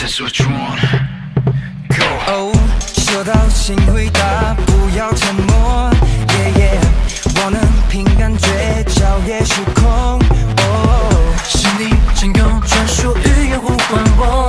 That's what you want. Oh， 说到请回答，不要沉默。我能凭感觉超越时空。哦， 是你真有专属语言呼唤我。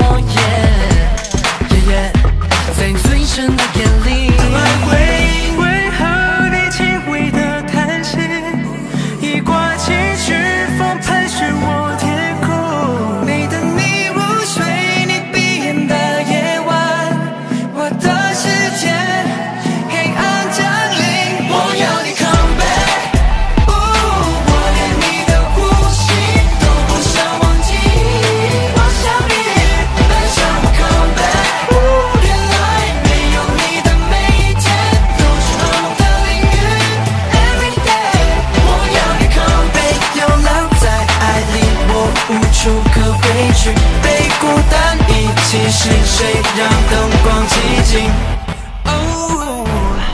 在最深的夜里， 为何你轻微的叹息，一挂起飓风盘旋我天空。 每当你入睡，你闭眼的夜晚，我的世界黑暗降临。我要你 come back， 我连你的呼吸都不想忘记。我想你，但想我 come back， 原来没有你的每一天都是噩梦的领域。Every day， 我要你 come back， 流浪在爱里，我无处可回去。被孤单遗弃，是谁让灯光寂静？Oh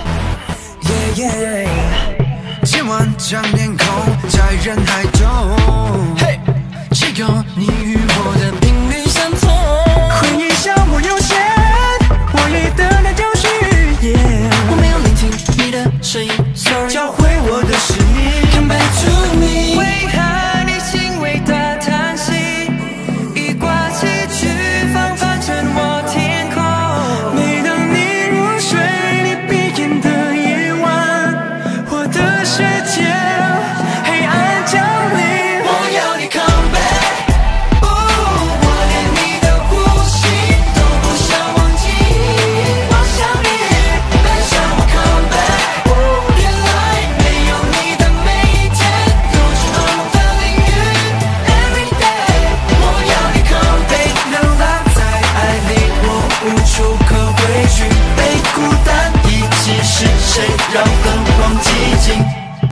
yeah， 今晚将天空在人海中， 只有你与我的频率相同。 回忆像我有限，我也等待教训。 我没有聆听你的声音 ，Sorry， 教会我的是你。 Come back to me， 为何你轻微的叹息，一刮起飓风翻成我天空。 每当你入睡，你闭眼的夜晚，我的世界黑暗降临。 我要你 come back， 我连你的呼吸都不想忘记。我想你，但想我 come back， 原来没有你的每一天都是噩梦的领域。Every day， 我要你 come back， 流浪在爱里，我无处可回去。被孤单遗弃，是谁让灯光寂静？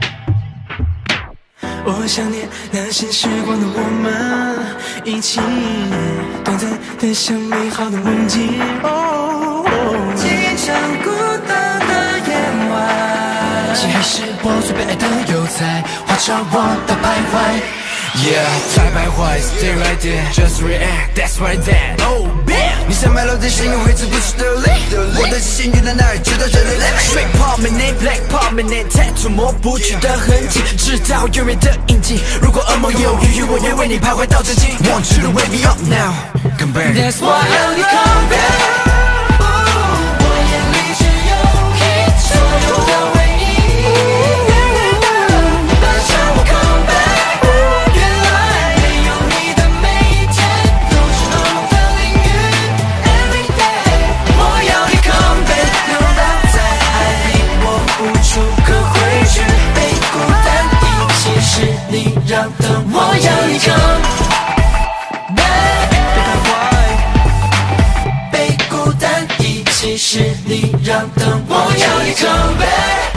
我想念那些时光的我们，一起短暂的像美好的梦境。 几场孤单的夜晚， 漆黑是我最悲哀的油彩，画着我的徘徊。 Yeah， 太徘徊 ，Stay right there，Just react，That's right there。Oh bam， 你像埋落在深渊挥之不去的泪，我的心远在哪里？直到人类累。Straight permanent，Black permanent，Tattoo 抹不去的痕迹，直到永远的印记。如果噩梦有余裕，我愿为你徘徊到至今。Want you to wake me up now，Come back。 That's why I need come back。我眼里只有你所有的回忆。但想我 come back， 原来没有你的每一天都是噩梦的领域。Every day， 我要你 come back， 流浪在爱里，我无处可回去。被孤单遗弃，是你让灯我要你 come back， 别徘徊。被孤单遗弃，是你让灯我要你 come back。